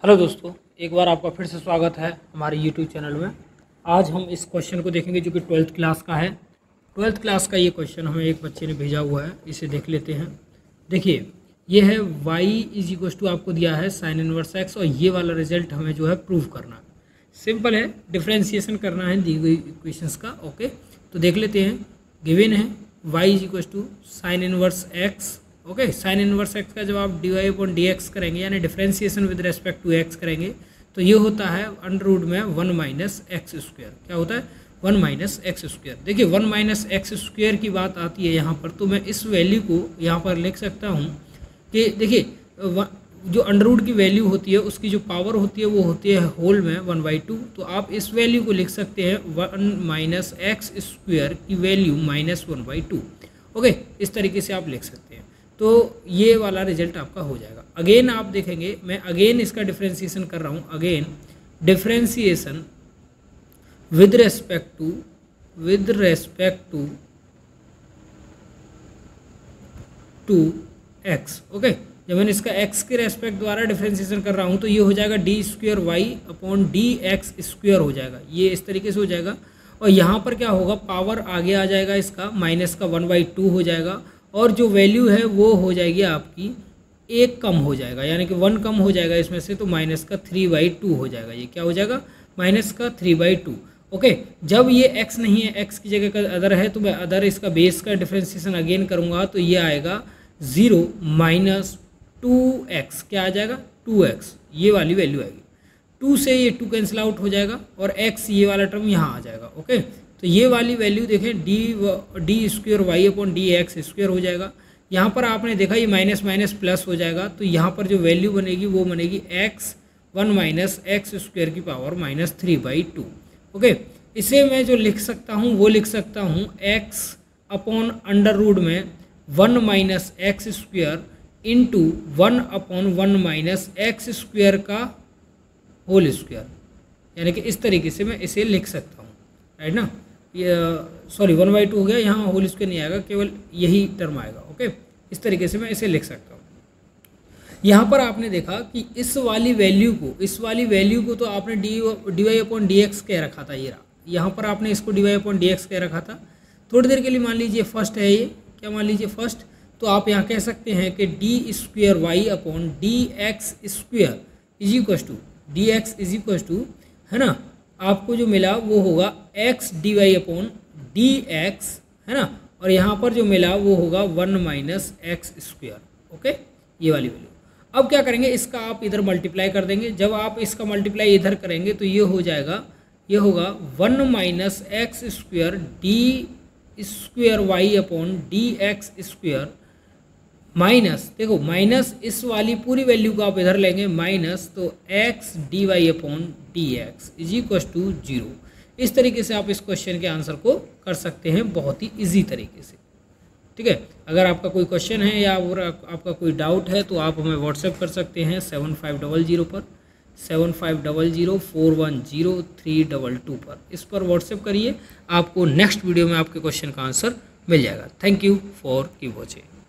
Hello दोस्तों, एक बार आपका फिर से स्वागत है हमारे यूट्यूब चैनल में। आज हम इस क्वेश्चन को देखेंगे जो कि 12th क्लास का है। 12th क्लास का ये क्वेश्चन हमें एक बच्चे ने भेजा हुआ है, इसे देख लेते हैं। देखिए, ये है y = आपको दिया है sin इनवर्स x और ये वाला रिजल्ट हमें जो है प्रूव करना है। सिंपल है, डिफ्रेंसिएशन करना है दी गई इक्वेशंस का। ओके, तो देख लेते हैं। गिवन है y = sin inverse x। Okay, sine inverse x का जब आप dy/dx करेंगे यानी differentiation with respect to x करेंगे तो ये होता है अंडर रूट में 1 - x²। क्या होता है? 1 - x²। देखिए 1 - x² की बात आती है यहाँ पर, तो मैं इस वैल्यू को यहाँ पर लिख सकता हूँ कि देखिए जो अंडर रूट की वैल्यू होती है उसकी जो पावर होती है वो होती है होल में 1/2। तो आप इस वैल्यू को लिख सकते हैं 1 - x² की वैल्यू -1/2। ओके, इस तरीके से आप लिख सकते हैं। तो ये वाला रिजल्ट आपका हो जाएगा। अगेन आप देखेंगे, मैं अगेन इसका डिफ्रेंसिएशन कर रहा हूँ। Again differentiation with respect to x। Okay, जब मैंने इसका x के रेस्पेक्ट द्वारा डिफ्रेंसिएशन कर रहा हूँ तो ये हो जाएगा d²y/dx² हो जाएगा। ये इस तरीके से हो जाएगा। और यहाँ पर क्या होगा, पावर आगे आ जाएगा, इसका माइनस का 1/2 हो जाएगा और जो वैल्यू है वो हो जाएगी आपकी 1 कम हो जाएगा, यानी कि 1 कम हो जाएगा इसमें से, तो -3/2 हो जाएगा। ये क्या हो जाएगा? -3/2। ओके, जब ये x नहीं है, x की जगह का अदर है, तो मैं अदर इसका बेस का डिफ्रेंसिएशन अगेन करूँगा तो ये आएगा 0 - 2x। क्या आ जाएगा? 2x। ये वाली वैल्यू आएगी। 2 से ये 2 कैंसिल आउट हो जाएगा और x ये वाला टर्म यहाँ आ जाएगा। ओके, तो ये वाली वैल्यू देखें d²y/dx² हो जाएगा। यहाँ पर आपने देखा ये माइनस माइनस प्लस हो जाएगा, तो यहाँ पर जो वैल्यू बनेगी वो बनेगी x 1 - x² की पावर -3/2। ओके, इसे मैं जो लिख सकता हूँ वो लिख सकता हूँ x/अंडर रूट में 1 - x² इंटू 1/1 - x² का होल स्क्वायर, यानी कि इस तरीके से मैं इसे लिख सकता हूँ, राइट ना। ये सॉरी 1/2 हो गया, यहाँ होल स्क्वायर नहीं आएगा, केवल यही टर्म आएगा। ओके, इस तरीके से मैं इसे लिख सकता हूँ। यहाँ पर आपने देखा कि इस वाली वैल्यू को तो आपने dy/dx कह रखा था। ये रहा, यहाँ पर आपने इसको dy/dx कह रखा था। थोड़ी देर के लिए मान लीजिए फर्स्ट है ये, क्या मान लीजिए फर्स्ट, तो आप यहाँ कह सकते हैं कि d²y/dx² है ना, आपको जो मिला वो होगा x dy/dx है ना, और यहाँ पर जो मिला वो होगा 1 - x²। ओके, ये वाली वैल्यू। अब क्या करेंगे, इसका आप इधर मल्टीप्लाई कर देंगे। जब आप इसका मल्टीप्लाई इधर करेंगे तो ये हो जाएगा, ये होगा 1 - x² d²y/dx² माइनस, देखो माइनस इस वाली पूरी वैल्यू को आप इधर लेंगे माइनस, तो x dy/dx = 0। इस तरीके से आप इस क्वेश्चन के आंसर को कर सकते हैं बहुत ही इजी तरीके से। ठीक है, अगर आपका कोई क्वेश्चन है या आपका कोई डाउट है तो आप हमें व्हाट्सएप कर सकते हैं 7500 पर, 7500410322 पर। इस पर व्हाट्सएप करिए, आपको नेक्स्ट वीडियो में आपके क्वेश्चन का आंसर मिल जाएगा। थैंक यू फॉर की वॉचिंग।